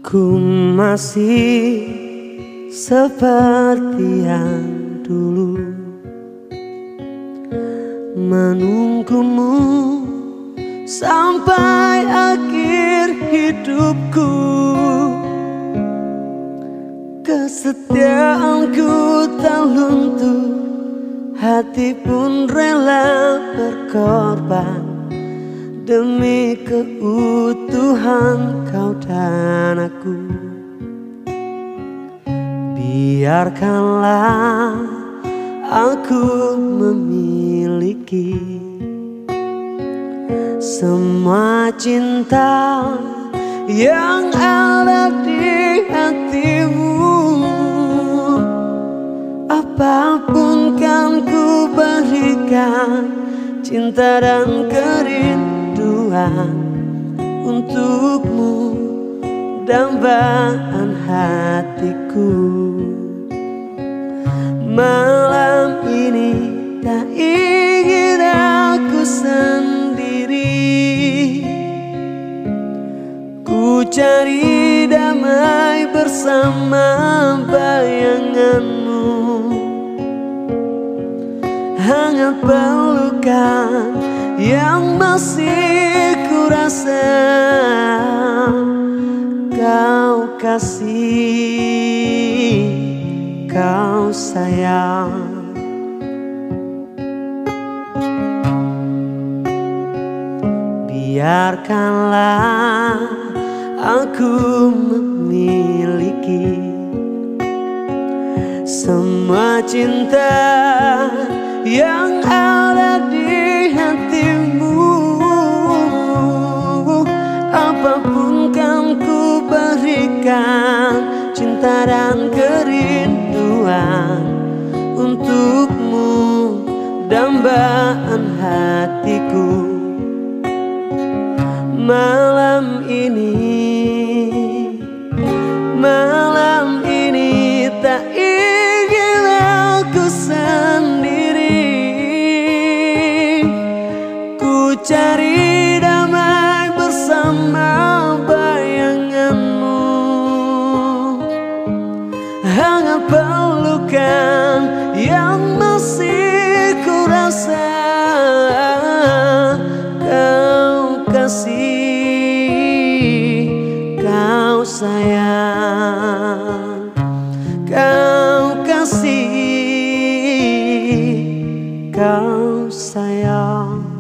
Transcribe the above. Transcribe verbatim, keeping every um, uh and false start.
Ku masih seperti yang dulu, menunggumu sampai akhir hidupku. Kesetiaanku tak luntur, hati pun rela berkorban demi keutuhan kau dan aku. Biarkanlah aku memiliki semua cinta yang ada di hatimu. Apapun kan ku berikan, cinta dan kerinduan untukmu, dambaan hatiku. Malam ini tak ingin aku sendiri, ku cari damai bersama bayanganmu. Hangat pelukan yang masih ku rasa kau kasih, kau sayang. Biarkanlah aku memiliki semua cinta yang ada di hatimu. Apapun kan ku berikan, cinta dan kerinduan untukmu, dambaan hatiku. Malam ini, malam ini tak ingin aku sendiri, ku cari damai bersama bayanganmu. Hangat pelukan yang masih ku rasa kau kasih, kau sayang, kau kasih, kau sayang.